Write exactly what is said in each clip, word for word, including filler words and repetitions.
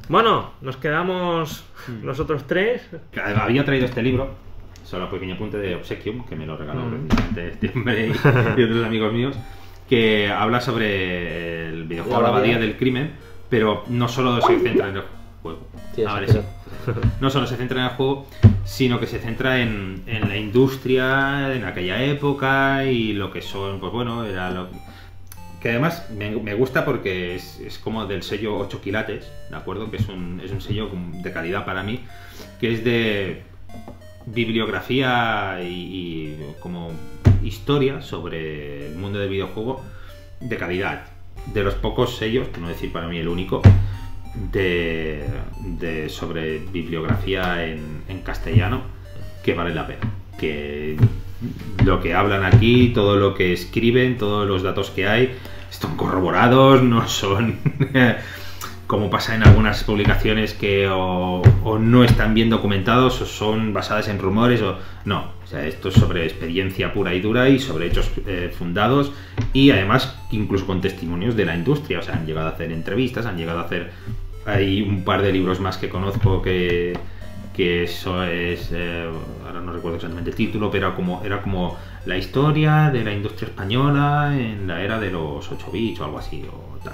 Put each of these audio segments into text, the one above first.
Bueno, nos quedamos nosotros tres. Había traído este libro, solo un pequeño apunte de Obsequium, que me lo regaló mm. precisamente este hombre y, y otros amigos míos, que habla sobre el videojuego La Abadía del Crimen, pero no solo se centra en el juego. Sí, ah, vale, sí. No solo se centra en el juego, sino que se centra en, en la industria en aquella época y lo que son, pues bueno, era lo que además me, me gusta porque es, es como del sello ocho quilates, ¿de acuerdo? Que es un, es un sello de calidad para mí, que es de bibliografía y, y como historia sobre el mundo del videojuego de calidad. De los pocos sellos, por no decir para mí el único, de, de sobre bibliografía en, en castellano que vale la pena. Que lo que hablan aquí, todo lo que escriben, todos los datos que hay, están corroborados, no son como pasa en algunas publicaciones que o, o no están bien documentados o son basadas en rumores o no. O sea, esto es sobre experiencia pura y dura y sobre hechos eh, fundados y además incluso con testimonios de la industria. O sea, han llegado a hacer entrevistas, han llegado a hacer... Hay un par de libros más que conozco que... que eso es, eh, ahora no recuerdo exactamente el título, pero era como, era como la historia de la industria española en la era de los ocho bits o algo así, o tal.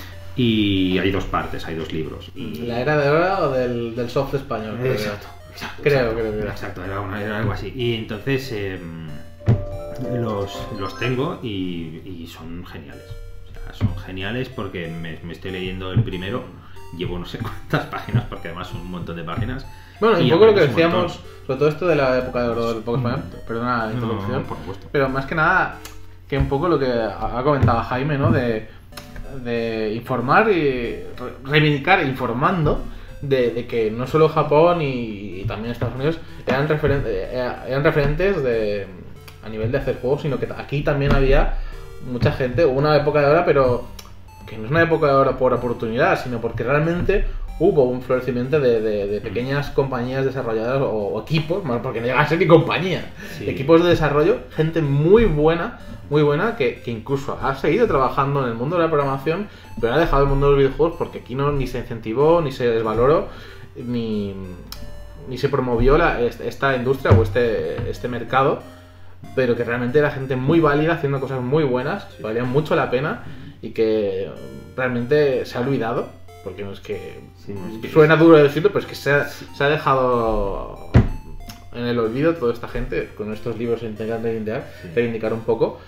Y hay dos partes, hay dos libros. Y... ¿La era de oro o del, del soft español? Exacto, exacto. Creo, exacto, creo que era. Exacto, era, una, era algo así. Y entonces eh, los, los tengo y, y son geniales. O sea, son geniales porque me, me estoy leyendo el primero, llevo no sé cuántas páginas, porque además son un montón de páginas. Bueno, y un poco lo que decíamos, sobre todo esto de la época de oro del poco español, perdona la introducción, no, por supuesto. Pero más que nada, que un poco lo que ha comentado Jaime, ¿no? De, de informar y reivindicar informando de, de que no solo Japón y, y también Estados Unidos eran, referen eran referentes de, a nivel de hacer juegos, sino que aquí también había mucha gente, una época de oro, pero que no es una época de oro por oportunidad, sino porque realmente hubo un florecimiento de, de, de pequeñas compañías desarrolladoras o, o equipos, porque no llega a ser ni compañía, sí. Equipos de desarrollo, gente muy buena, muy buena, que, que incluso ha seguido trabajando en el mundo de la programación, pero ha dejado el mundo de los videojuegos porque aquí no ni se incentivó, ni se desvaloró, ni, ni se promovió la, esta industria o este, este mercado, pero que realmente era gente muy válida, haciendo cosas muy buenas, sí. Valían mucho la pena y que realmente se ha olvidado. Porque no es que, sí, no es que suena es... duro decirlo, pero es que se ha, se ha dejado en el olvido toda esta gente con estos libros e intentar reivindicar, sí. reivindicar un poco,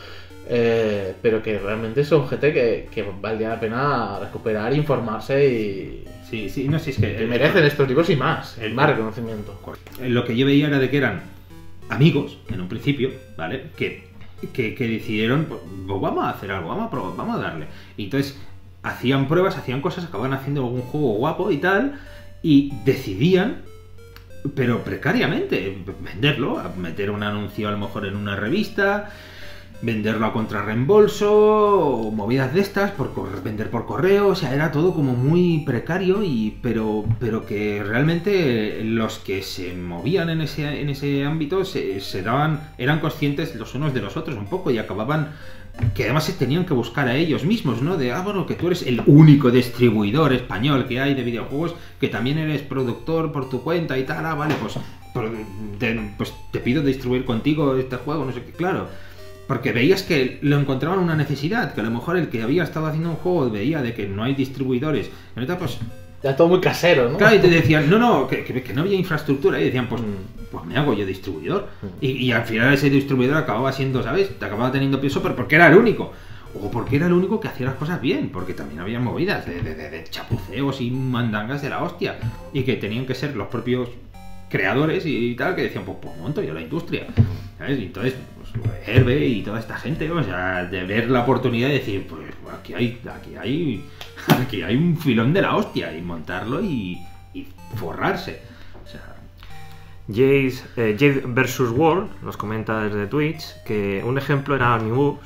eh, pero que realmente son gente que, que valdría la pena recuperar, informarse y sí, sí, no, sí, es que, que merecen el, estos libros y más, el más reconocimiento. Lo que yo veía era de que eran amigos en un principio, ¿vale? Que, que, que decidieron, pues, pues vamos a hacer algo, vamos a probar, vamos a darle. Y entonces hacían pruebas, hacían cosas, acababan haciendo algún juego guapo y tal, y decidían, pero precariamente, venderlo, meter un anuncio a lo mejor en una revista, venderlo a contrarreembolso, o movidas de estas, por vender por correo, o sea, era todo como muy precario, y pero, pero que realmente los que se movían en ese, en ese ámbito se, se daban, eran conscientes los unos de los otros un poco, y acababan... que además se tenían que buscar a ellos mismos, ¿no? De, ah, bueno, que tú eres el único distribuidor español que hay de videojuegos, que también eres productor por tu cuenta y tal, ah, vale, pues te, pues te pido distribuir contigo este juego, no sé qué, claro. Porque veías que lo encontraban una necesidad, que a lo mejor el que había estado haciendo un juego veía de que no hay distribuidores, y ahorita pues... Ya todo muy casero, ¿no? Claro, y te decían, no, no, que, que, que no había infraestructura, y decían, pues, pues me hago yo distribuidor. Y, y al final ese distribuidor acababa siendo, ¿sabes? Te acababa teniendo peso, pero porque era el único. O porque era el único que hacía las cosas bien, porque también había movidas de, de, de, de chapuceos y mandangas de la hostia. Y que tenían que ser los propios creadores y tal, que decían, pues, pues monto yo la industria, ¿sabes? Y entonces, pues, Herbe y toda esta gente, o sea, de ver la oportunidad y decir, pues aquí hay, aquí hay, aquí hay un filón de la hostia, y montarlo y, y forrarse. O sea, Jade, eh, Jade versus. World nos comenta desde Twitch que un ejemplo era Animus,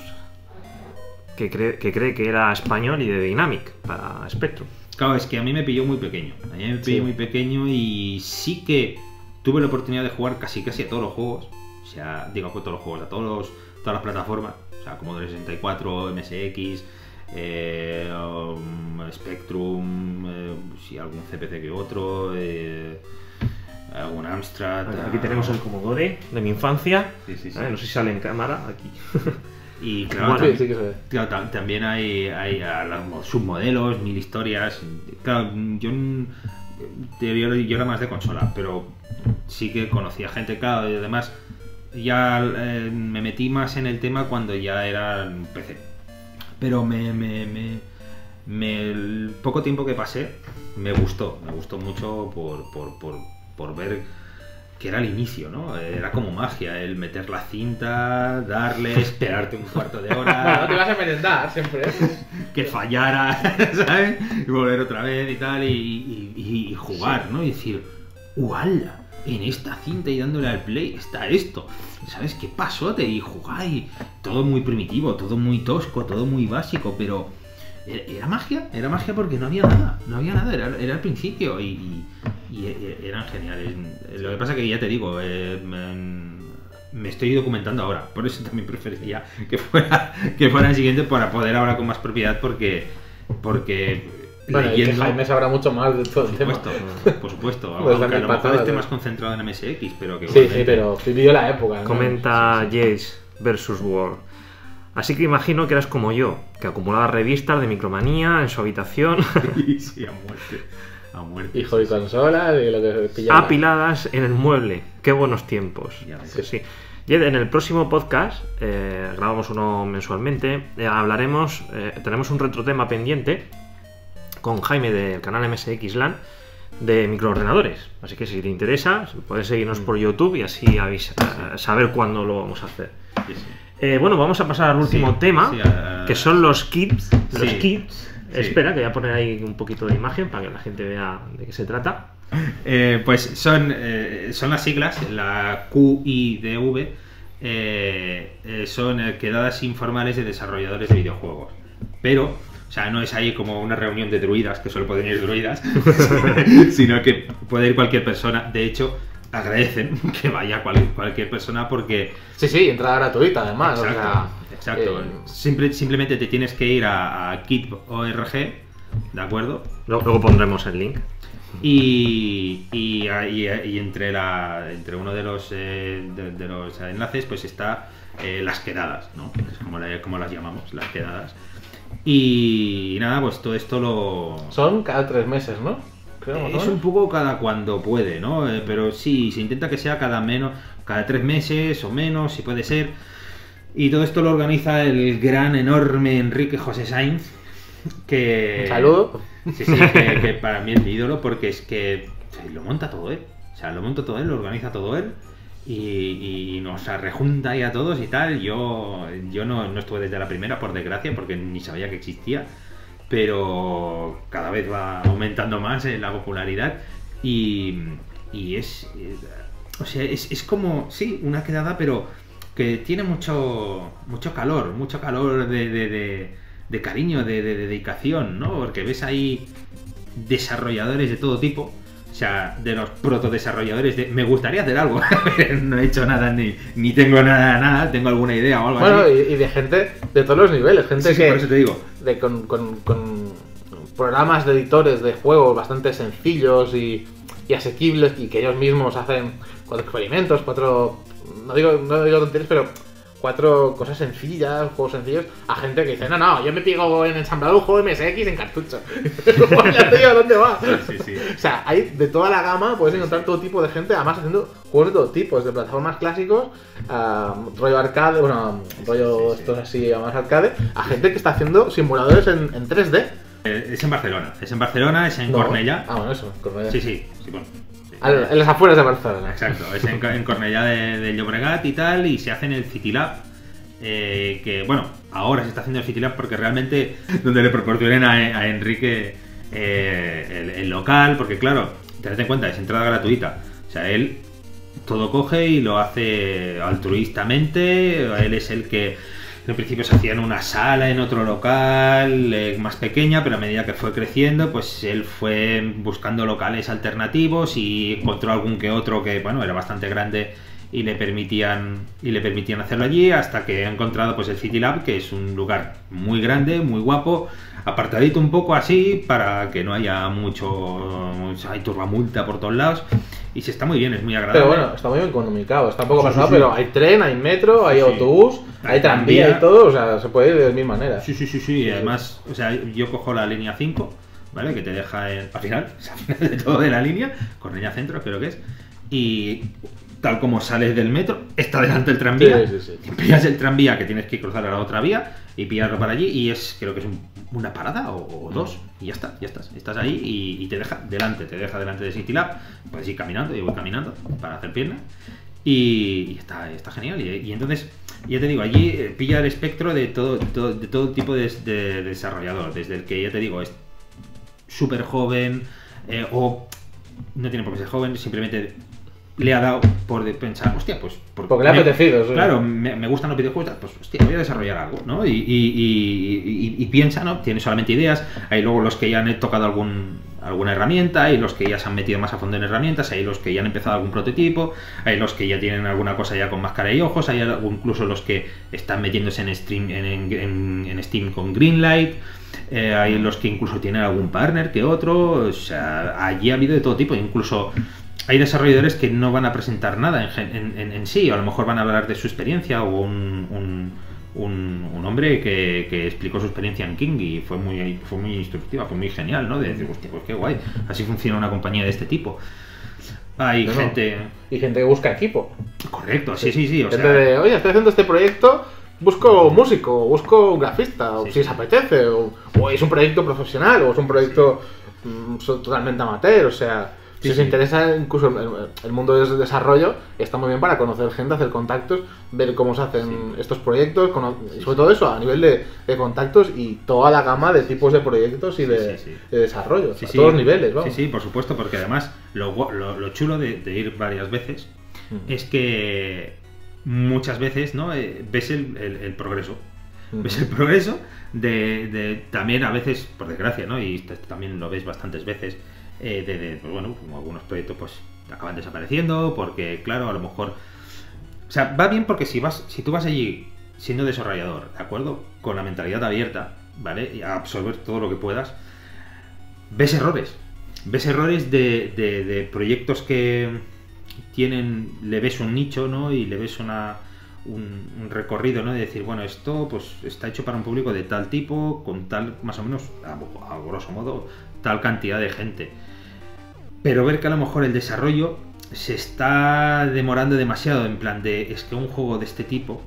que cree, que cree que era español y de Dynamic para Spectrum. Claro, es que a mí me pilló muy pequeño. A mí me pilló sí. muy pequeño y sí que tuve la oportunidad de jugar casi casi a todos los juegos. O sea, digo a todos los juegos, a todos los, todas las plataformas. O sea, Commodore sesenta y cuatro, M S X, eh, um, Spectrum, eh, sí, algún C P C que otro, eh, algún Amstrad. Aquí tenemos el Commodore de mi infancia. Sí, sí, sí. Eh, no sé si sale en cámara aquí. Y claro, Bueno, Sí, tam- sí que se ve. claro, tam- también hay, hay a los submodelos, mil historias. Claro, yo, n- yo, yo era más de consola, pero sí que conocía gente, claro, y además ya eh, me metí más en el tema cuando ya era P C. Pero me, me, me, me- el poco tiempo que pasé me gustó, me gustó mucho por, por, por, por ver que era el inicio, ¿no? Era como magia, el meter la cinta, darle, esperarte un cuarto de Bueno, no te hora, vas a merendar siempre. que fallara, ¿sabes? Y volver otra vez y tal, y, y- y- y jugar, ¿no? Y decir, ¡uala! En esta cinta y dándole al play está esto, ¿sabes? ¡Qué pasote! Y jugar y todo muy primitivo, todo muy tosco, todo muy básico, pero era, era magia, era magia porque no había nada, no había nada, era, era el principio y, y- y e- eran geniales. Lo que pasa que ya te digo, eh, me, me estoy documentando ahora, por eso también preferiría que fuera, que fuera el siguiente para poder hablar con más propiedad porque, porque Bueno, y que leyendo... Jaime sabrá mucho más de todo el Por tema. supuesto, por supuesto. Pues Aunque a también lo mejor patadas, esté ¿eh? más concentrado en M S X, pero que Sí, sí, igualmente- pero vivió la época, ¿no? Comenta Jace versus World. Así que imagino que eras como yo, que acumulaba revistas de Micromanía en su habitación, Sí, sí, a muerte. A muerte. Hijo de sí, sí. consolas y lo que pillaba. apiladas en el mueble. Qué buenos tiempos. Ya ves. Sí, sí. Y en el próximo podcast, eh, grabamos uno mensualmente, eh, hablaremos, eh, tenemos un retrotema pendiente con Jaime del canal M S X LAN de microordenadores. Así que si te interesa, puedes seguirnos por YouTube y así avisa- eh, saber cuándo lo vamos a hacer. Sí, sí. Eh, bueno, vamos a pasar al último Sí, tema, sí, a- a- que son los kits. Los Sí, kits. sí. Espera, que voy a poner ahí un poquito de imagen para que la gente vea de qué se trata. Eh, pues son, eh, son las siglas, la Q I D V, eh, eh, son eh, quedadas informales de desarrolladores de videojuegos. Pero, o sea, no es ahí como una reunión de druidas, que solo pueden ir druidas, sino que puede ir cualquier persona. De hecho, agradecen que vaya cual- cualquier persona porque... Sí, sí, entrada gratuita además. Exacto, o sea, exacto. eh, Simple- simplemente te tienes que ir a, a kit punto org, ¿de acuerdo? Luego, luego pondremos el link. Y, y, y- y entre la entre uno de los eh, de, de los enlaces pues está eh, las quedadas, ¿no? Es como, la- como las llamamos, las quedadas. Y nada, pues todo esto lo... son cada tres meses, ¿no? Creo, más o Es menos. un poco cada cuando puede, ¿no? Eh, pero sí, se intenta que sea cada menos, cada tres meses o menos, si puede ser. Y todo esto lo organiza el gran, enorme Enrique José Sainz, que... Un saludo. Sí, sí, que, que para mí es mi ídolo porque es que lo monta todo él. O sea, lo monta todo él, lo organiza todo él y, y nos rejunta ahí a todos y tal. Yo, yo no, no estuve desde la primera, por desgracia, porque ni sabía que existía. Pero cada vez va aumentando más eh, la popularidad y, y es, eh, o sea, es, es como, sí, una quedada, pero que tiene mucho, mucho calor, mucho calor de, de, de, de cariño, de, de dedicación, ¿no? Porque ves ahí desarrolladores de todo tipo. O sea, de los protodesarrolladores de me gustaría hacer algo, no he hecho nada ni, ni tengo nada, nada, tengo alguna idea o algo Bueno, así. y, y de gente de todos los niveles, gente Sí, sí, que por eso te digo. de, con, con- con programas de editores de juegos bastante sencillos y, y asequibles y que ellos mismos hacen cuatro experimentos, cuatro, no digo, no digo tonterías, pero cuatro cosas sencillas, juegos sencillos, a gente que dice, no, no, yo me pico en ensamblar un juego M S X en cartucho. Ya tío, ¿dónde va? Sí, sí. O sea, hay de toda la gama, puedes encontrar todo tipo de gente, además haciendo juegos de todo tipo, desde plataformas clásicos, a rollo arcade, bueno, rollo sí, sí. estos así más arcade, a gente que está haciendo simuladores en, en tres D. Eh, Es en Barcelona, es en Barcelona, es en No. Cornellà. Ah, bueno, eso, Cornellà. Sí, sí, sí, bueno. Sí. Al- en las afueras de Barcelona. Exacto, es en, en Cornellà de, de Llobregat y tal, y se hace en el City Lab. eh, que bueno, ahora se está haciendo el City Lab porque realmente donde le proporcionen a, a Enrique eh, el, el local, porque claro, tened en cuenta, es entrada gratuita. O sea, él todo coge y lo hace altruistamente. Él es el que en principio se hacía en una sala, en otro local, eh, más pequeña, pero a medida que fue creciendo, pues él fue buscando locales alternativos y encontró algún que otro que, bueno, era bastante grande y le permitían y le permitían hacerlo allí, hasta que ha encontrado pues el City Lab, que es un lugar muy grande, muy guapo, apartadito un poco así, para que no haya mucho, mucho hay turbamulta por todos lados, y se está muy bien, es muy agradable. Pero bueno, está muy bien economicado, está un poco Sí, pasado, sí, sí. pero hay tren, hay metro, hay Sí. autobús, hay, Hay tranvía tranvía. y todo, o sea, se puede ir de mil maneras. Sí, sí, sí, sí, y además, o sea, yo cojo la línea cinco, ¿vale? Que te deja en, al final, o sea, al final de todo de la línea, con línea centro creo que es, y tal como sales del metro, está delante el tranvía, Sí, sí, sí. pillas el tranvía que tienes que cruzar a la otra vía y pillarlo para allí, y es, creo que es un- una parada o, o dos, y ya está, ya estás, estás ahí y, y te deja delante, te deja delante de City Lab, puedes ir caminando, yo voy caminando para hacer piernas, y, y está, está genial, y, y entonces, ya te digo, allí eh, pilla el espectro de todo, de todo, de todo tipo de, de desarrollador, desde el que, ya te digo, es súper joven, eh, o no tiene por qué ser joven, simplemente le ha dado por de pensar, hostia, pues... por- Porque le ha me- apetecido, sí. Claro, me, me gustan los videojuegos, pues hostia, voy a desarrollar algo, ¿no? Y, y, y, y- y piensa, ¿no? Tiene solamente ideas, hay luego los que ya han tocado algún, alguna herramienta, hay los que ya se han metido más a fondo en herramientas, hay los que ya han empezado algún prototipo, hay los que ya tienen alguna cosa ya con más cara y ojos, hay algo- incluso los que están metiéndose en, stream, en, en, en- en Steam con Greenlight. Eh, hay los que incluso tienen algún partner que otro, o sea, allí ha habido de todo tipo, incluso hay desarrolladores que no van a presentar nada en, gen- en- en- en sí, o a lo mejor van a hablar de su experiencia, o un, un, un- un hombre que, que explicó su experiencia en King y fue muy, fue muy instructiva, fue muy genial, ¿no? De decir, hostia, pues qué guay, así funciona una compañía de este tipo. Hay No, no. gente... Y gente que busca equipo. Correcto, sí, sí, sí, o gente sea... de, oye, estoy haciendo este proyecto, busco un músico, busco un grafista, o Sí, si sí. os apetece, o, o es un proyecto profesional, o es un proyecto mm, so- totalmente amateur, o sea, Sí, si sí. os interesa incluso el, el mundo del desarrollo, está muy bien para conocer gente, hacer contactos, ver cómo se hacen estos proyectos, cono- y sobre todo eso, a nivel de, de contactos y toda la gama de tipos de proyectos y Sí, de, sí, sí. de desarrollo, Sí, a sí. todos los niveles, vamos. Sí, sí, por supuesto, porque además lo, gu- lo, lo chulo de, de ir varias veces Mm. es que muchas veces, ¿no? Eh, ves el, el- el progreso. Mm. Ves el progreso de, de- también a veces, por desgracia, ¿no? Y esto también lo ves bastantes veces, eh, de, de, pues bueno, como algunos proyectos pues acaban desapareciendo, porque claro, a lo mejor... O sea, va bien porque si vas, si tú vas allí siendo desarrollador, ¿de acuerdo? Con la mentalidad abierta, ¿vale? Y a absorber todo lo que puedas, ves errores. Ves errores de, de- de proyectos que tienen, le ves un nicho, ¿no? Y le ves una, un, un recorrido, ¿no? De decir, bueno, esto pues está hecho para un público de tal tipo, con tal, más o menos, a, a grosso modo, tal cantidad de gente. Pero ver que a lo mejor el desarrollo se está demorando demasiado, en plan de, es que un juego de este tipo,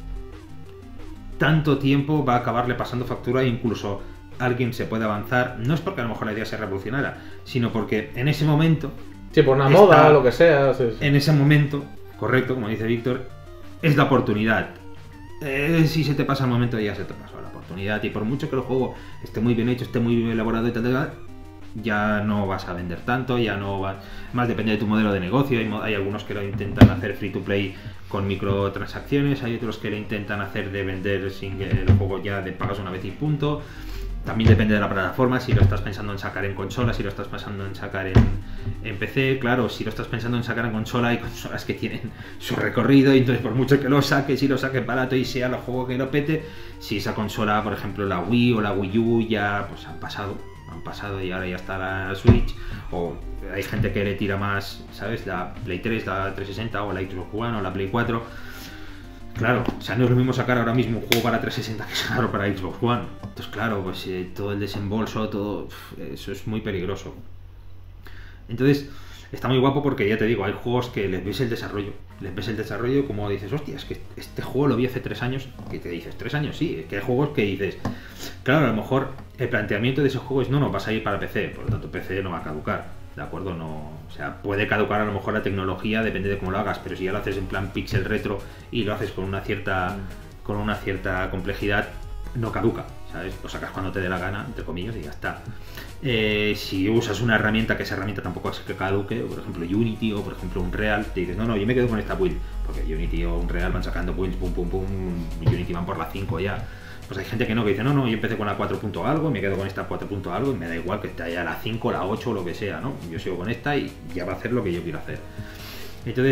tanto tiempo va a acabarle pasando factura e incluso alguien se puede avanzar, no es porque a lo mejor la idea se revolucionara, sino porque en ese momento, Sí, por una está- moda, lo que sea. Sí, sí. en ese momento, correcto, como dice Víctor, es la oportunidad. Eh, si se te pasa el momento, ya se te pasó la oportunidad, y por mucho que el juego esté muy bien hecho, esté muy bien elaborado y tal, tal, tal, ya no vas a vender tanto, ya no vas... Más depende de tu modelo de negocio, hay, mo- hay algunos que lo intentan hacer free to play con microtransacciones, hay otros que lo intentan hacer de vender sin que el juego ya de pagas una vez y punto. También depende de la plataforma, si lo estás pensando en sacar en consola, si lo estás pensando en sacar en, en P C, claro, si lo estás pensando en sacar en consola, hay consolas que tienen su recorrido, y entonces por mucho que lo saques y lo saques barato y sea el juego que lo pete, si esa consola, por ejemplo la Wii o la Wii U, ya pues han pasado, han pasado y ahora ya está la Switch, o hay gente que le tira más, ¿sabes? La Play tres, la trescientos sesenta o la Xbox One o la Play cuatro. Claro, o sea, no es lo mismo sacar ahora mismo un juego para trescientos sesenta que sacarlo para Xbox One. Entonces, claro, pues eh, todo el desembolso, todo uf, eso es muy peligroso. Entonces, está muy guapo porque ya te digo, hay juegos que les ves el desarrollo. Les ves el desarrollo como dices, hostia, es que este juego lo vi hace tres años. ¿Qué te dices? ¿Tres años? Sí, es que hay juegos que dices, claro, a lo mejor el planteamiento de ese juego es, no, no, vas a ir para P C, por lo tanto P C no va a caducar. ¿De acuerdo? No, o sea, puede caducar a lo mejor la tecnología, depende de cómo lo hagas, pero si ya lo haces en plan pixel retro y lo haces con una cierta con una cierta complejidad, no caduca, ¿sabes? Lo sacas cuando te dé la gana, entre comillas, y ya está. Eh, si usas una herramienta que esa herramienta tampoco es que caduque, por ejemplo Unity o por ejemplo Unreal, te dices, no, no, yo me quedo con esta build, porque Unity o Unreal van sacando builds, pum, pum, pum, Unity van por la cinco ya. Pues hay gente que no, que dice, no, no, yo empecé con la cuatro punto algo, me quedo con esta cuatro punto algo, y me da igual que esté ya la cinco, la ocho o lo que sea, ¿no? Yo sigo con esta y ya va a hacer lo que yo quiero hacer. Entonces,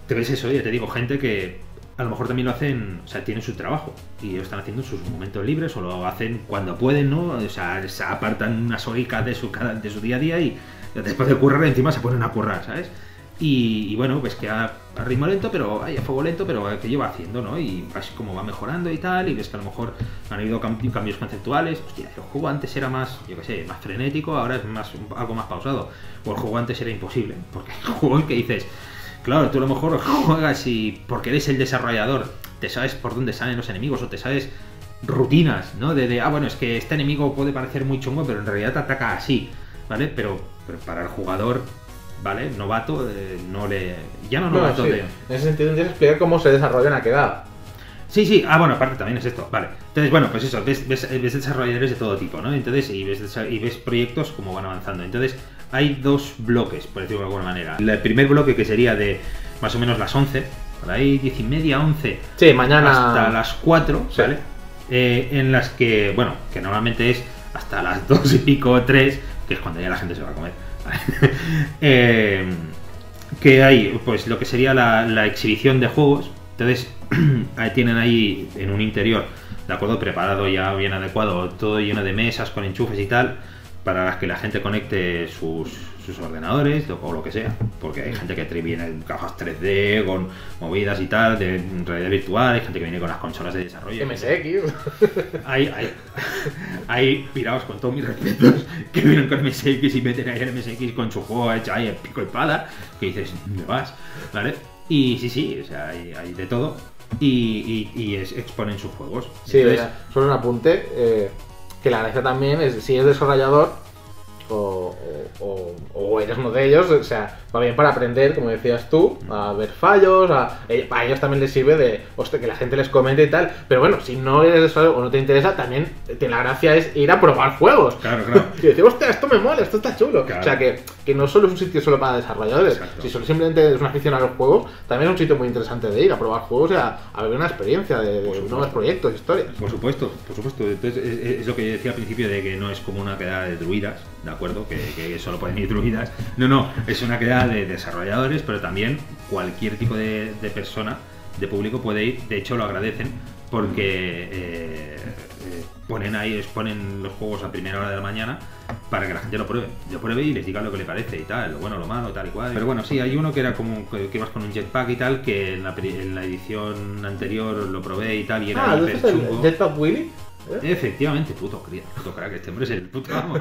te ves eso, ya te digo, gente que a lo mejor también lo hacen, o sea, tienen su trabajo y lo están haciendo en sus momentos libres o lo hacen cuando pueden, ¿no? O sea, se apartan unas horitas de su, de su día a día y después de currar encima se ponen a currar, ¿sabes? Y, y bueno, pues que a, a ritmo lento, pero ay, a fuego lento, pero que lleva haciendo, ¿no? Y ves cómo va mejorando y tal, y ves que a lo mejor han habido cambios conceptuales. Hostia, el juego antes era más, yo qué sé, más frenético, ahora es más algo más pausado. O el juego antes era imposible, porque el juego en que dices, claro, tú a lo mejor juegas y porque eres el desarrollador, te sabes por dónde salen los enemigos o te sabes rutinas, ¿no? De, de ah, bueno, es que este enemigo puede parecer muy chungo, pero en realidad te ataca así, ¿vale? Pero, pero para el jugador, ¿vale? Novato, eh, no le... Ya no novato no, sí. de... En ese sentido tienes que explicar cómo se desarrolla una quedada. Sí, sí, ah, bueno, aparte también es esto, vale. Entonces, bueno, pues eso, ves, ves, ves desarrolladores de todo tipo, ¿no? Entonces, y ves, y ves proyectos como van avanzando. Entonces, hay dos bloques, por decirlo de alguna manera. El primer bloque, que sería de más o menos las once, por ahí diez y media, once, sí, mañana hasta las cuatro, sí. ¿vale? Eh, en las que, bueno, que normalmente es hasta las dos y pico, tres, que es cuando ya la gente se va a comer. eh, que hay pues lo que sería la, la exhibición de juegos. Entonces tienen ahí en un interior, de acuerdo, preparado ya bien adecuado, todo lleno de mesas con enchufes y tal, para las que la gente conecte sus, sus ordenadores o lo que sea, porque hay gente que viene en cajas tres D con movidas y tal, de realidad virtual, hay gente que viene con las consolas de desarrollo. M S X. Hay, hay, hay pirados, con todos mis respetos, que vienen con M S X y meten ahí el M S X con su juego hecho ahí en pico y pala, que dices, ¿dónde vas? ¿Vale? Y sí, sí, o sea, hay, hay de todo y, y, y es, exponen sus juegos. Sí, entonces, mira, solo un apunte, eh, que la gracia también es, si es desarrollador o, o, o eres uno de ellos, o sea, va bien para aprender, como decías tú, a ver fallos, a, a ellos también les sirve de, hostia, que la gente les comente y tal, pero bueno, si no eres desarrollador o no te interesa, también te, la gracia es ir a probar juegos. Claro, claro. Y decir, hostia, esto me mola, esto está chulo. Claro. O sea, que, que no solo es un sitio solo para desarrolladores. Exacto. Si solo simplemente es una afición a los juegos, también es un sitio muy interesante de ir a probar juegos y a, a ver una experiencia de, de nuevos proyectos, historias. Por supuesto, por supuesto. Entonces, es, es lo que yo decía al principio de que no es como una quedada de druidas, ¿de acuerdo? Que, que solo pueden ir druidas. No, no, es una quedada de desarrolladores, pero también cualquier tipo de, de persona, de público puede ir. De hecho, lo agradecen porque eh, eh, ponen ahí, exponen los juegos a primera hora de la mañana para que la gente lo pruebe, lo pruebe y les diga lo que le parece y tal, lo bueno, lo malo, tal y cual. Pero bueno, sí, hay uno que era como que, que ibas con un jetpack y tal, que en la, en la edición anterior lo probé y tal, y era Ah, hiper ¿este es el chungo. Jetpack Willy? ¿Eh? Efectivamente, puto cría, puto crack, este hombre es el puto amo.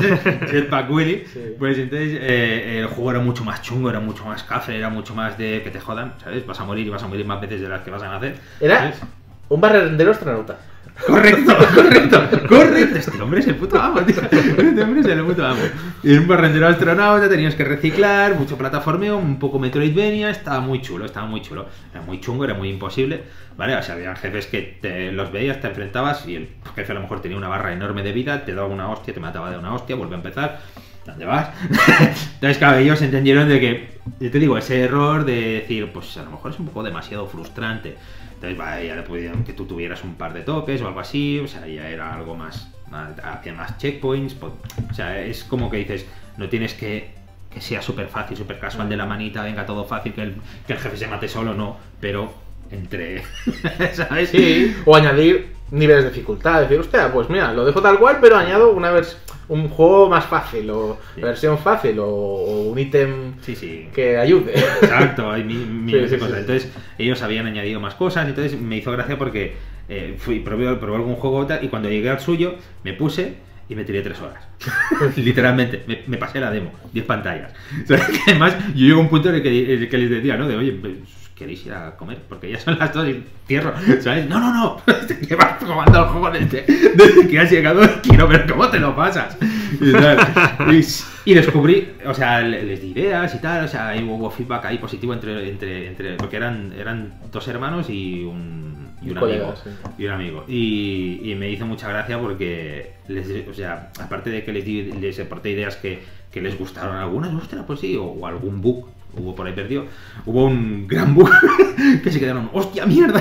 Jetpack Willy. Sí. Pues entonces eh, el juego era mucho más chungo, era mucho más café, era mucho más de que te jodan, ¿sabes? Vas a morir y vas a morir más veces de las que vas a nacer. Era ¿sabes? un barrendero astronauta. Correcto, correcto, correcto. Este hombre es el puto amo, tío. Este hombre es el puto amo. Y en un barrendero astronauta tenías que reciclar, mucho plataformeo, un poco Metroidvania, estaba muy chulo, estaba muy chulo. Era muy chungo, era muy imposible, ¿vale? O sea, había jefes que te los veías, te enfrentabas y el jefe a lo mejor tenía una barra enorme de vida, te daba una hostia, te mataba de una hostia, vuelve a empezar. ¿Dónde vas? Entonces, claro, ellos entendieron de que, yo te digo, ese error de decir, pues a lo mejor es un poco demasiado frustrante. Entonces, vale, ya le pudieron que tú tuvieras un par de toques o algo así, o sea, ya era algo más, más hacía más checkpoints, o sea, es como que dices, no tienes que que sea súper fácil, súper casual de la manita, venga todo fácil, que el, que el jefe se mate solo, no, pero entre, ¿sabes? Sí, o añadir niveles de dificultad, decir, hostia, pues mira, lo dejo tal cual, pero añado una vez un juego más fácil, o Sí. versión fácil, o, o un ítem Sí, sí. que ayude. Exacto, hay mil, miles Sí, de sí, cosas. sí. Entonces, ellos habían añadido más cosas, entonces me hizo gracia porque eh, fui, probé, probé algún juego tal, y cuando llegué al suyo, me puse y me tiré tres horas. Literalmente, me, me pasé la demo, diez pantallas. O sea, que además, yo llego a un punto en el que, en el que les decía, ¿no? De, oye, pues, ¿queréis ir a comer? Porque ya son las dos y cierro, ¿sabes? No, no, no, te llevas jugando al juego desde, desde que has llegado, quiero ver cómo te lo pasas. Y, tal. Y, y descubrí, o sea, les di ideas y tal, o sea, ahí hubo feedback ahí positivo entre, entre, entre porque eran, eran dos hermanos y un, y un Un colega, amigo. sí. Y un amigo. Y, y me hizo mucha gracia porque, les, o sea, aparte de que les, di, les aporté ideas que, que les gustaron algunas, ostras, pues sí, o, o algún bug hubo por ahí perdido, hubo un gran bug que se quedaron, ¡hostia mierda!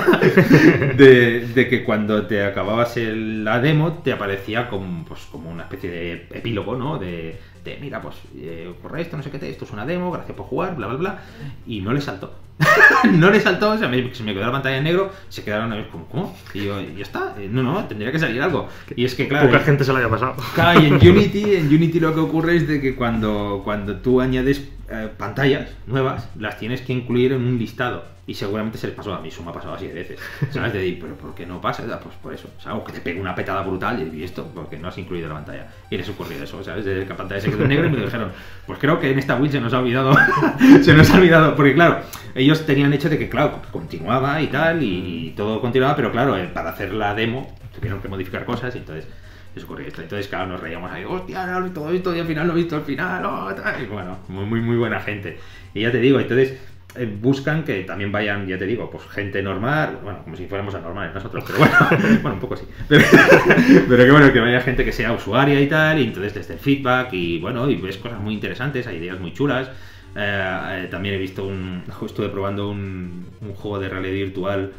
De, de que cuando te acababas el, la demo te aparecía como, pues, como una especie de epílogo, ¿no? De, de mira, pues eh, ocurre esto, no sé qué, te, esto es una demo, gracias por jugar, bla, bla, bla, y no le saltó. No le saltó, o sea, me, se me quedó la pantalla en negro, se quedaron a ver, ¿cómo? ¿Cómo? Y yo, ya está, eh, no, no, tendría que salir algo. Y es que, claro... Poca eh, gente se lo haya pasado. Claro, y en Unity, en Unity lo que ocurre es de que cuando, cuando tú añades eh, pantallas nuevas, las tienes que incluir en un listado. Y seguramente se les pasó, a mí eso me ha pasado así de veces. ¿Sabes? De decir, ¿pero por qué no pasa? Pues por eso. O sea, o que te pegue una petada brutal y esto, porque no has incluido la pantalla. Y les ocurrió eso, ¿sabes? De que la pantalla se quedó en negro y me lo dijeron, pues creo que en esta build se nos ha olvidado. Se nos ha olvidado. Porque claro, ellos tenían hecho de que, claro, continuaba y tal, y todo continuaba, pero claro, eh, para hacer la demo tuvieron que modificar cosas y entonces... Eso ocurrió esto. Entonces, claro, nos reíamos ahí, hostia, no he visto todo esto y al final lo he visto al final, oh, tal. Y bueno, muy, muy, muy buena gente. Y ya te digo, entonces eh, buscan que también vayan, ya te digo, pues gente normal, bueno, como si fuéramos anormales nosotros, pero bueno, bueno, un poco sí. Pero, pero que bueno, que vaya gente que sea usuaria y tal, y entonces les den feedback y bueno, y ves cosas muy interesantes, hay ideas muy chulas. Eh, eh, también he visto un, estuve probando un, un juego de realidad virtual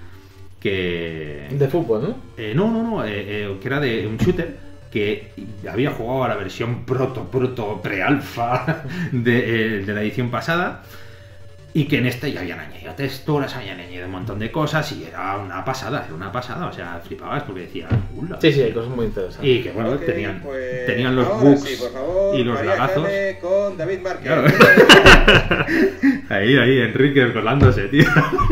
que... De fútbol, ¿no? Eh, no, no, no, eh, eh, que era de un shooter que había jugado a la versión proto, proto, pre-alfa de, eh, de la edición pasada y que en este ya habían añadido texturas, habían añadido un montón de cosas y era una pasada, era una pasada, o sea, flipabas porque decía, ¡ula! Sí, sí, hay cosas muy interesantes. Y que bueno, Ok, tenían, pues, tenían los ahora bugs sí, por favor, y los María lagazos. Jane con David Márquez. Claro. Ahí, ahí, Enrique colándose, tío.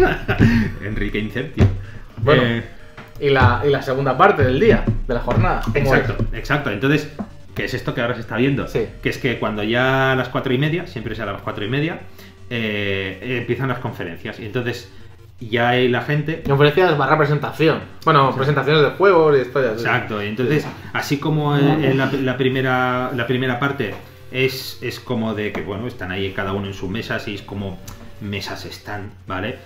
Enrique Inceptio. Bueno, Eh, y, la, y la segunda parte del día, de la jornada. ¿cómo Exacto, es? exacto. Entonces, ¿qué es esto que ahora se está viendo? Sí. Que es que cuando ya a las cuatro y media, siempre es a las cuatro y media, eh, eh, empiezan las conferencias. Y entonces ya hay la gente... Conferencias barra presentación. Bueno, presentaciones de juegos y historias. Exacto, y entonces, así como en, en la, la primera, la primera parte es, es como de que, bueno, están ahí cada uno en sus mesas y es como mesas están, ¿vale?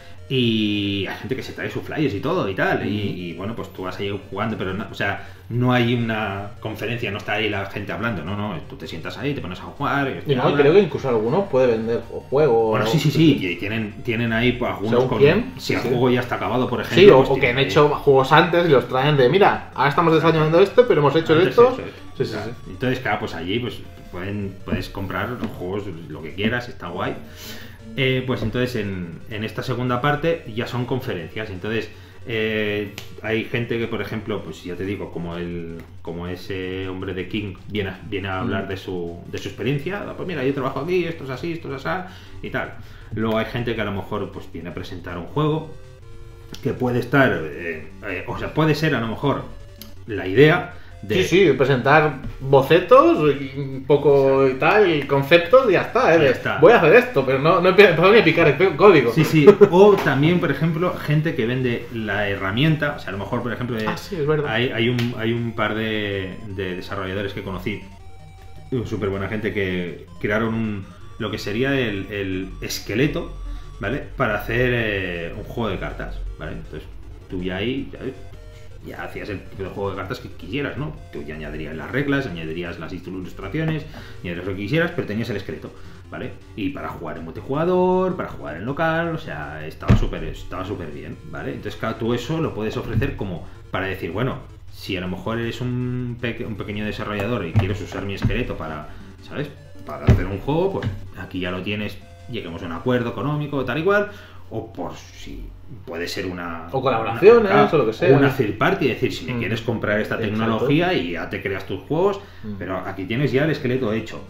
Y hay gente que se trae sus flyers y todo y tal, y, y bueno, pues tú vas ahí jugando, pero no, o sea, no hay una conferencia, no está ahí la gente hablando, no, no, tú te sientas ahí, te pones a jugar. Y no, creo que incluso alguno puede vender juegos. Bueno, sí, sí, sí, y tienen, tienen ahí pues, algunos ¿Según con... quién? Si Sí, el sí. juego ya está acabado, por ejemplo... Sí, o, pues o que tienen han ahí- hecho juegos antes y los traen de, mira, ahora estamos desarrollando esto, pero hemos hecho Antes esto. eso es. Sí, sí, Claro. sí. Entonces, claro, pues allí pues pueden, puedes comprar los juegos, lo que quieras, está guay. Eh, pues entonces en, en esta segunda parte ya son conferencias. Entonces eh, hay gente que, por ejemplo, pues ya te digo, como el como ese hombre de King viene a, viene a hablar de su, de su experiencia. Pues mira, yo trabajo aquí, esto es así, esto es así y tal. Luego hay gente que a lo mejor pues viene a presentar un juego que puede estar, eh, eh, o sea, puede ser a lo mejor la idea de... Sí, sí, presentar bocetos, y un poco y tal, conceptos y ya está, ¿eh? Ya De, está. Voy a hacer esto, pero no, no he empezado ni a picar el código. Sí, sí. O también, por ejemplo, gente que vende la herramienta. O sea, a lo mejor, por ejemplo, de- Ah, sí, es verdad. hay, hay, un, hay un par de, de desarrolladores que conocí, súper buena gente, que crearon un, lo que sería el, el esqueleto, ¿vale? Para hacer eh, un juego de cartas, ¿vale? Entonces, tú ya ahí... Ya, ya hacías el tipo de juego de cartas que quisieras, ¿no? Tú ya añadirías las reglas, añadirías las ilustraciones, añadirías lo que quisieras, pero tenías el esqueleto, ¿vale? Y para jugar en multijugador, para jugar en local, o sea, estaba súper estaba súper bien, ¿vale? Entonces, claro, tú eso lo puedes ofrecer como para decir, bueno, si a lo mejor eres un, peque- un pequeño desarrollador y quieres usar mi esqueleto para, ¿sabes? Para hacer un juego, pues aquí ya lo tienes, lleguemos a un acuerdo económico, tal y cual, o por si puede ser una... O colaboraciones, una- o lo que sea. Una third party, es decir, si me Mm. quieres comprar esta Exacto. tecnología y ya te creas tus juegos, Mm. pero aquí tienes ya el esqueleto hecho.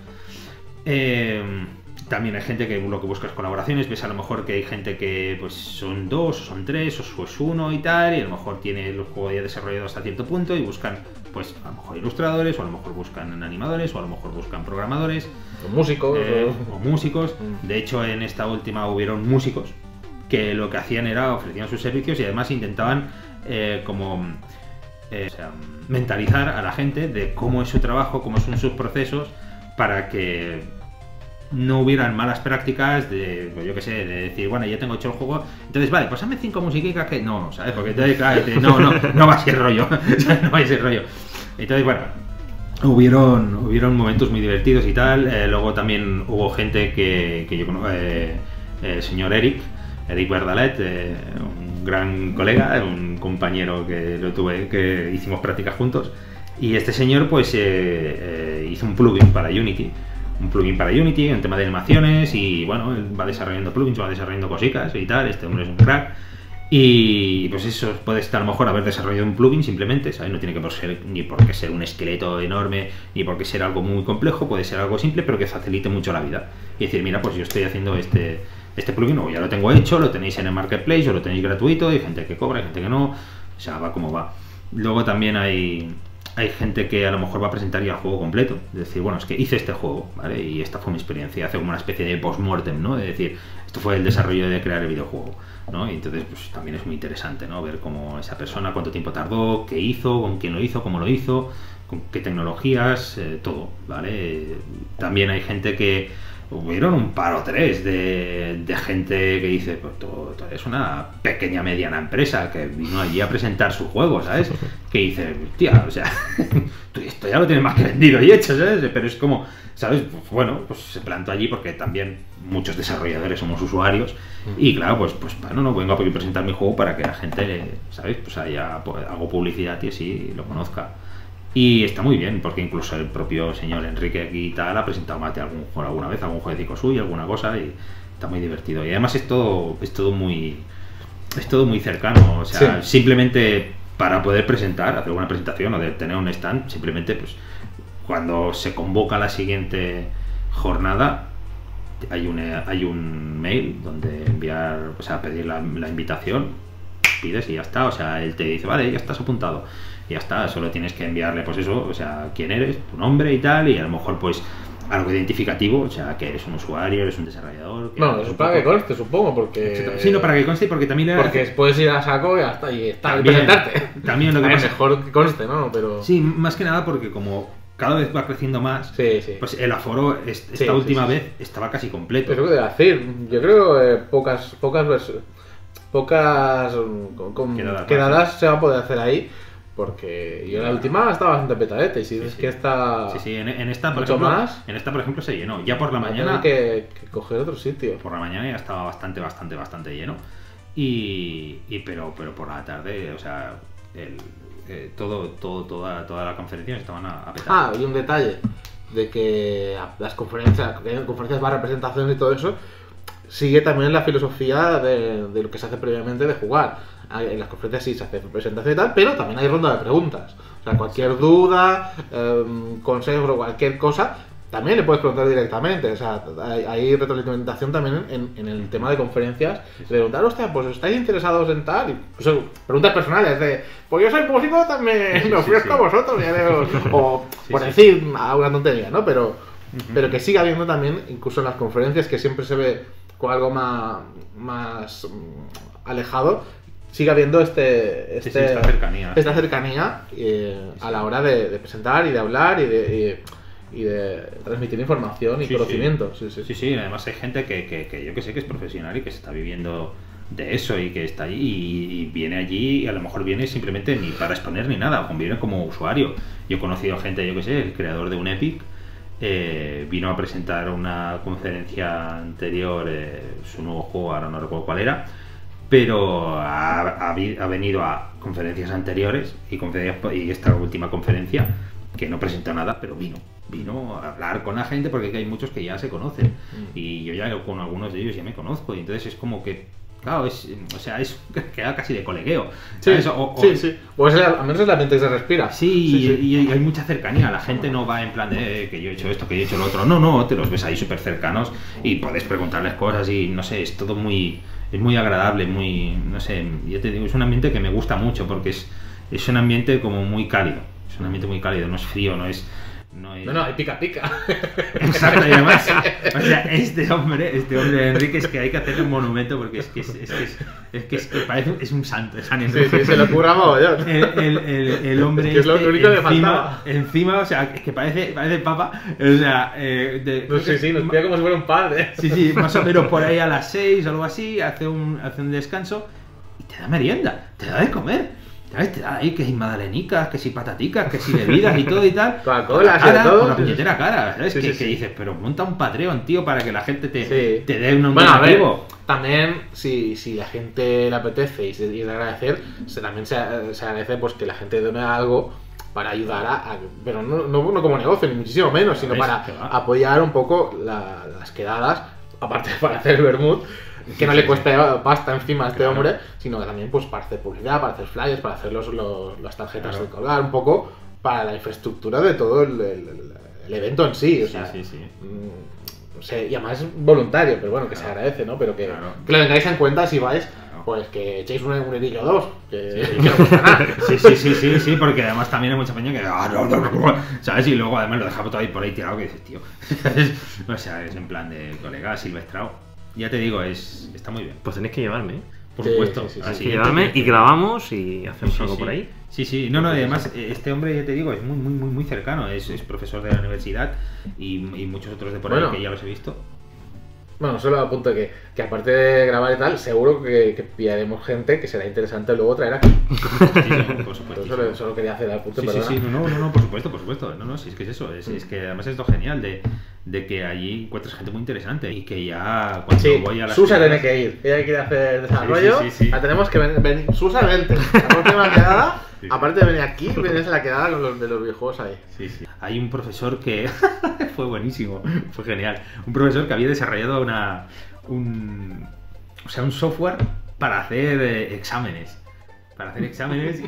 Eh, también hay gente que lo que busca es colaboraciones, ves a lo mejor que hay gente que pues son dos, o son tres, o es uno y tal, y a lo mejor tiene el juego ya desarrollado hasta cierto punto y buscan pues a lo mejor ilustradores, o a lo mejor buscan animadores, o a lo mejor buscan programadores, Los músicos. eh, o- o músicos. Mm. De hecho, en esta última hubieron músicos que lo que hacían era ofrecían sus servicios y además intentaban eh, como eh, o sea, mentalizar a la gente de cómo es su trabajo, cómo son sus procesos, para que no hubieran malas prácticas de, pues yo qué sé, de decir, bueno, ya tengo hecho el juego, entonces vale, pues hazme cinco musiquicas que no, ¿sabes? Porque entonces, claro, te- no, no, no va a ser rollo, no va a ser rollo. Entonces, bueno, hubieron, hubieron momentos muy divertidos y tal. Eh, luego también hubo gente que, que yo conozco, eh, el señor Eric, Eric Verdalet, eh, un gran colega, un compañero que lo tuve, que hicimos prácticas juntos. Y este señor pues eh, eh, hizo un plugin para Unity un plugin para Unity, en tema de animaciones, y bueno, él va desarrollando plugins, va desarrollando cositas y tal, este hombre es un crack. Y pues eso puede estar a lo mejor haber desarrollado un plugin simplemente, ¿sabes? No tiene que por ser, ni por qué ser un esqueleto enorme, ni por qué ser algo muy complejo, puede ser algo simple, pero que facilite mucho la vida. Y decir, mira, pues yo estoy haciendo este, este plugin, o ya lo tengo hecho, lo tenéis en el marketplace, o lo tenéis gratuito, hay gente que cobra, hay gente que no, o sea, va como va. Luego también hay, hay gente que a lo mejor va a presentar ya el juego completo, es decir, bueno, es que hice este juego, ¿vale? Y esta fue mi experiencia, hace como una especie de post-mortem, ¿no? Es decir, esto fue el desarrollo de crear el videojuego, ¿no? Y entonces pues también es muy interesante, ¿no? Ver cómo esa persona, cuánto tiempo tardó, qué hizo, con quién lo hizo, cómo lo hizo, con qué tecnologías, eh, todo, ¿vale? También hay gente que hubieron un par o tres de, de gente que dice, pues tú, tú eres una pequeña mediana empresa que vino allí a presentar su juego, ¿sabes? Que dice, tía, o sea, tú esto ya lo tienes más que vendido y hecho, ¿sabes? Pero es como, ¿sabes? Pues bueno, pues se plantó allí porque también muchos desarrolladores somos usuarios y claro, pues, pues bueno, no vengo a presentar mi juego para que la gente, ¿sabes? Pues haya, pues, hago publicidad y así lo conozca. Y está muy bien, porque incluso el propio señor Enrique aquí y tal ha presentado más de algún juego alguna vez, algún jueguecito suyo, alguna cosa, y está muy divertido. Y además es todo, es todo muy es todo muy cercano, o sea, sí. Simplemente para poder presentar, hacer una presentación o de tener un stand, simplemente pues cuando se convoca la siguiente jornada hay un, hay un mail donde enviar, o sea, pedir la, la invitación, pides y ya está, o sea, él te dice, vale, ya estás apuntado. Y ya está, solo tienes que enviarle pues eso, o sea, quién eres, tu nombre y tal, y a lo mejor pues algo identificativo, o sea, que eres un usuario, eres un desarrollador. No, eso es para que conste, supongo, porque... Sí, no, para que conste, porque también... Era... Porque puedes ir a saco y hasta y está, también, y presentarte. También lo que pasa... mejor que conste, ¿no? Pero... Sí, más que nada porque como cada vez va creciendo más, sí, sí. Pues el aforo esta sí, última sí, sí. vez estaba casi completo. Eso que te iba a decir, yo creo que eh, pocas, pocas, pocas con, quedadas, quedadas se va a poder hacer ahí. Porque yo en la última estaba bastante petadete y si sí, dices sí. que esta sí, sí, en, en esta por mucho ejemplo, más, en esta por ejemplo se llenó. Ya por la mañana hay que, que coger otro sitio. Por la mañana ya estaba bastante, bastante, bastante lleno. Y, y pero, pero por la tarde, o sea, el, eh, todo, todo, toda, toda la conferencia estaban a, a petar. Ah, y un detalle de que las conferencias, conferencias barra presentaciones y todo eso, sigue también la filosofía de, de lo que se hace previamente de jugar. En las conferencias sí se hace presentación y tal, pero también hay ronda de preguntas. O sea, cualquier duda, eh, consejo o cualquier cosa, también le puedes preguntar directamente. O sea, hay, hay retroalimentación también en, en el tema de conferencias. De preguntar, hostia, pues ¿estáis interesados en tal? Y, pues, preguntas personales de, pues yo soy músico, también me ofrezco sí, sí. a vosotros. Ya veo, o sí, por sí. decir una tontería, ¿no? Pero, uh-huh. pero que siga habiendo también, incluso en las conferencias, que siempre se ve con algo más, más alejado, sigue habiendo este, este sí, sí, esta cercanía, esta cercanía eh, sí. a la hora de, de presentar y de hablar y de, y, y de transmitir información y sí, conocimiento. Sí. Sí, sí. sí, sí, además hay gente que, que, que yo que sé que es profesional y que se está viviendo de eso y que está allí y, y viene allí y a lo mejor viene simplemente ni para exponer ni nada, viene como usuario. Yo he conocido gente, yo que sé, el creador de un Epic, eh, vino a presentar una conferencia anterior, eh, su nuevo juego, ahora no recuerdo cuál era, pero ha, ha, ha venido a conferencias anteriores y, conferencias, y esta última conferencia que no presentó nada, pero vino vino a hablar con la gente porque hay muchos que ya se conocen mm. y yo ya con algunos de ellos ya me conozco y entonces es como que claro, es, o sea, es queda casi de colegueo. Sí, o, o, sí, sí. Pues al menos es la mente que se respira. Sí, sí, sí. Y, y hay mucha cercanía. La gente no va en plan de eh, que yo he hecho esto, que yo he hecho lo otro. No, no, te los ves ahí súper cercanos y puedes preguntarles cosas y no sé, es todo muy... Es muy agradable, muy... No sé, yo te digo, es un ambiente que me gusta mucho porque es, es un ambiente como muy cálido. Es un ambiente muy cálido, no es frío, no es... No, es... no, no, hay pica pica. Exacto, y además, o sea, este hombre, este hombre Enrique, es que hay que hacerle un monumento porque es que es, es, que, es, es, que, es que parece es un santo, es San Enrique. Sí, sí, se lo ocurra mogollón. El, el, el, el hombre es que es lo este, único que encima, faltaba. encima, o sea, es que parece, parece papa, o sea, eh, de, no, sí, sí, nos pilla como si fuera un padre. Sí, sí, más o menos por ahí a las seis o algo así, hace un, hace un descanso y te da merienda, te da de comer. ¿Sabes? Te da ahí que si magdalenicas, que si pataticas, que si bebidas y todo y tal. Coca-Cola, cara, todo. Con la puñetera cara, ¿sabes? Sí, que, sí, que sí. dices, pero monta un Patreon, tío, para que la gente te, sí. te dé un bueno, a ver, motivo. También, si, si la gente le apetece y, se, y es de agradecer, se, también se, se agradece pues que la gente done algo para ayudar a, a pero no, no, no como negocio, ni muchísimo menos, sino para apoyar un poco la, las quedadas, aparte para hacer el vermut, que no le cuesta pasta encima a este claro. hombre, sino que también pues para hacer publicidad, para hacer flyers, para hacer los, los, las tarjetas claro. de colgar, un poco para la infraestructura de todo el, el, el evento en sí, o sea, sí, sí, sí. Mmm, o sea, y además es voluntario, pero bueno, que claro. se agradece, ¿no? Pero que, claro. que lo tengáis en cuenta si vais, claro. pues que echéis un, un eurillo o dos, que, sí. que no cuesta nada. Sí, sí, sí, sí, sí, porque además también hay mucha peña que, ah, no, no, no, ¿sabes? Y luego además lo deja todo ahí por ahí tirado que dices, tío, o sea, es en plan de colega silvestrado. Ya te digo, es está muy bien. Pues tenéis que llevarme, ¿eh? Por sí, supuesto. Sí, sí, sí. Así que llevarme y grabamos y hacemos sí, algo sí. por ahí. Sí, sí. No, no, además, este hombre, ya te digo, es muy, muy, muy, muy cercano. Es, es profesor de la universidad y, y muchos otros de por bueno, ahí que ya los he visto. Bueno, solo apunto que, que aparte de grabar y tal, seguro que, que pillaremos gente que será interesante luego traer aquí. Sí, sí, por supuesto. Solo, solo quería hacer al punto, sí, sí, sí, no, no, no, por supuesto, por supuesto. No, no, sí, es que es eso. Es, es que además es lo genial de, de que allí encuentras gente muy interesante y que ya cuando sí, voy a la Susa tiene que ir. Ella quiere hacer desarrollo. Sí, sí, sí, sí. La tenemos que venir. Susa, vente. La próxima quedada. Sí, sí. Aparte de venir aquí, vienes a la quedada con los de los viejos ahí. Sí, sí. Hay un profesor que fue buenísimo, fue genial. Un profesor que había desarrollado una, un, o sea, un software para hacer eh, exámenes. Para hacer exámenes.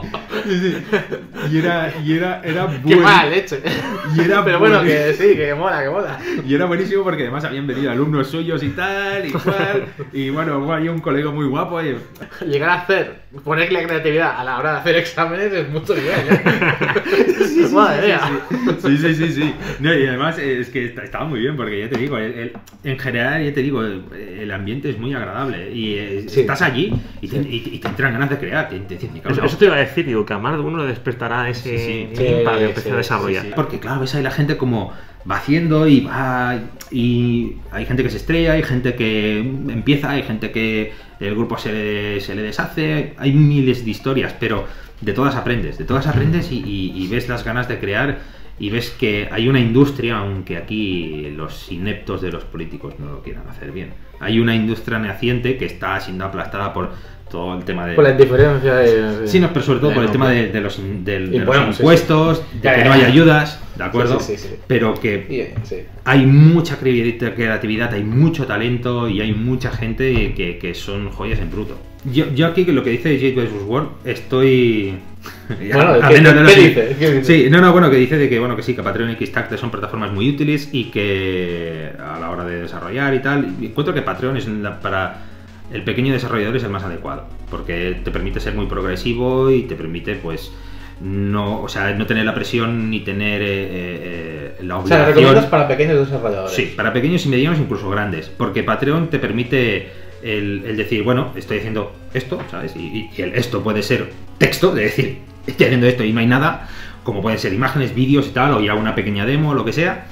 Y era, y era, era bueno. Qué mala leche. Y era Pero bueno, que sí, que mola, que mola. Y era buenísimo porque además habían venido alumnos suyos y tal, y cual. Y bueno, había un colega muy guapo. Y... Llegar a hacer, poner la creatividad a la hora de hacer exámenes es mucho nivel, ¿eh? Sí, sí, Madre mía. Sí, sí, sí, sí. No, y además es que estaba muy bien porque ya te digo, el, el, en general, ya te digo, el, el ambiente es muy agradable. Y es, sí. estás allí y te, y, y te entran ganas de crear. Te, te, te, eso, eso te iba a decir, digo, que a más de uno le despertará ese sí, sí, sí, para que empiece sí, a desarrollar. Sí, sí. Porque claro, ves ahí la gente como va haciendo y va y hay gente que se estrella, hay gente que empieza, hay gente que el grupo se le, se le deshace, hay miles de historias, pero de todas aprendes, de todas aprendes y, y, y ves las ganas de crear y ves que hay una industria, aunque aquí los ineptos de los políticos no lo quieran hacer bien. Hay una industria naciente que está siendo aplastada por todo el tema de... Por la indiferencia de... Sí, no, pero sobre todo por el tema de, de los, de, de bueno, los impuestos, sí, sí. de que no hay ayudas, ¿de acuerdo? Sí, sí, sí, sí. Pero que yeah, sí. hay mucha creatividad, hay mucho talento y hay mucha gente que, que son joyas en bruto. Yo, yo aquí lo que dice Jade versus. World estoy... Bueno, ¿qué, ¿qué, no, no, ¿qué sí. dice? ¿Qué dice? Sí, no, no, bueno, que dice de que, bueno, que sí, que Patreon y Kickstarter son plataformas muy útiles y que a la hora de desarrollar y tal, encuentro que Patreon es la, para el pequeño desarrollador es el más adecuado, porque te permite ser muy progresivo y te permite, pues, no, o sea, no tener la presión ni tener eh, eh, la obligación. O sea, recomiendas para pequeños desarrolladores. Sí, para pequeños y medianos, incluso grandes, porque Patreon te permite el, el decir, bueno, estoy haciendo esto, ¿sabes? Y, y el esto puede ser texto, de decir, estoy haciendo esto y no hay nada, como pueden ser imágenes, vídeos y tal, o ya una pequeña demo, lo que sea,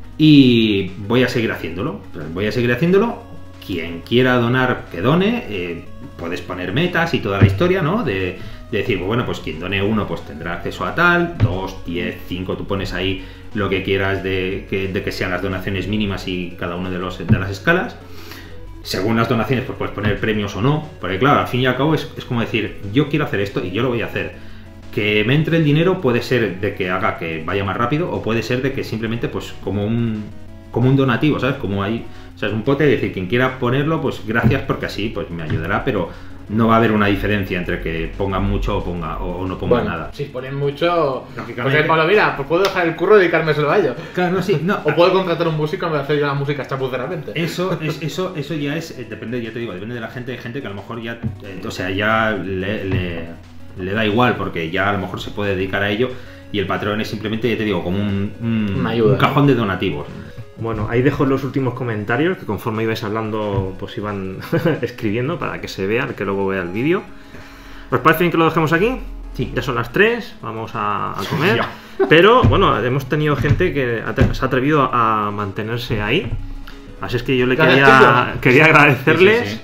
y voy a seguir haciéndolo, voy a seguir haciéndolo. Quien quiera donar, que done, eh, puedes poner metas y toda la historia, ¿no? De, de decir, bueno, pues quien done uno, pues tendrá acceso a tal, dos, diez, cinco, tú pones ahí lo que quieras de que, de que sean las donaciones mínimas y cada uno de, los, de las escalas. Según las donaciones, pues puedes poner premios o no, porque claro, al fin y al cabo es, es como decir, yo quiero hacer esto y yo lo voy a hacer. Que me entre el dinero puede ser de que haga que vaya más rápido o puede ser de que simplemente, pues como un, como un donativo, ¿sabes? Como hay... O sea, es un pote de decir, quien quiera ponerlo, pues gracias porque así pues me ayudará, pero no va a haber una diferencia entre que pongan mucho o ponga o no pongan bueno, nada. Si ponen mucho, porque Pablo, mira, pues puedo dejar el curro y dedicarme solo a ello. Claro, no, sí, no. O puedo contratar un músico y hacer yo la música chapuceramente. Eso, es, eso, eso ya es, depende, ya te digo, depende de la gente, hay gente que a lo mejor ya, eh, o sea, ya le, le, le da igual porque ya a lo mejor se puede dedicar a ello y el Patreon es simplemente, ya te digo, como un, un, Una ayuda, un cajón de donativos. Bueno, ahí dejo los últimos comentarios que conforme ibais hablando pues iban escribiendo para que se vea, que luego vea el vídeo. ¿Os parece bien que lo dejemos aquí? Sí. Ya son las tres, vamos a, a comer. Pero bueno, hemos tenido gente que se ha atrevido a mantenerse ahí. Así es que yo le quería, quería agradecerles sí, sí, sí.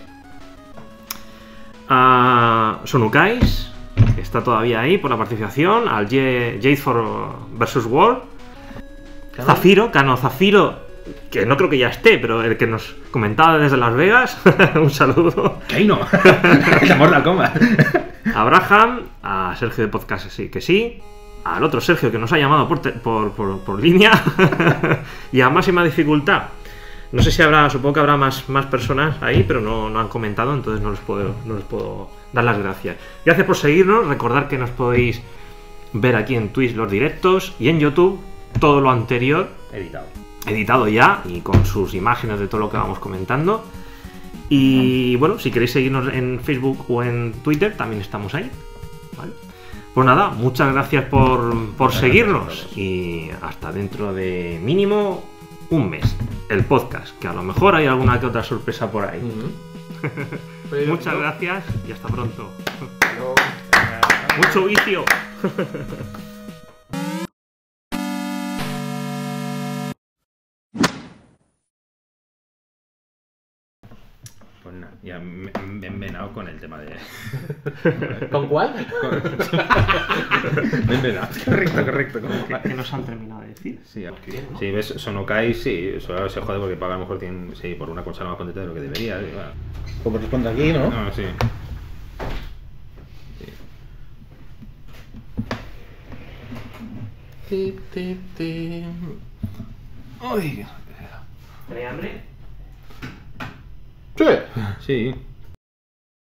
a Sonukais, que está todavía ahí por la participación, al Jade versus. World, Zafiro, Cano Zafiro, que no creo que ya esté, pero el que nos comentaba desde Las Vegas, un saludo. Keino, el amor la coma. A Abraham, a Sergio de Podcast sí que sí, al otro Sergio que nos ha llamado por, te- por, por, por línea y a máxima dificultad. No sé si habrá, supongo que habrá más, más personas ahí, pero no, no han comentado, entonces no les puedo, no les puedo dar las gracias. Gracias por seguirnos, recordad que nos podéis ver aquí en Twitch los directos y en YouTube todo lo anterior Editado. editado ya y con sus imágenes de todo lo que vamos comentando. Y bueno, si queréis seguirnos en Facebook o en Twitter, también estamos ahí. ¿Vale? Pues nada, muchas gracias por, por Muchas seguirnos gracias a todos. y hasta dentro de mínimo un mes el podcast, que a lo mejor hay alguna que otra sorpresa por ahí. Pero- Muchas no, gracias y hasta pronto. no. Mucho vicio. Pues nada, ya me me he envenenado con el tema de. ¿Con cuál? Me he envenenado. Correcto, correcto. como- ¿Qué nos han terminado de decir? Sí, sí, ves, Sonokai sí, eso se jode porque paga a lo mejor tiene, sí, por una consola más potente de lo que debería. Y, bueno. Como responde aquí, ¿no? No, sí. Ti, ti, ti. Uy. ¿Tenéis hambre? Sí. Sí.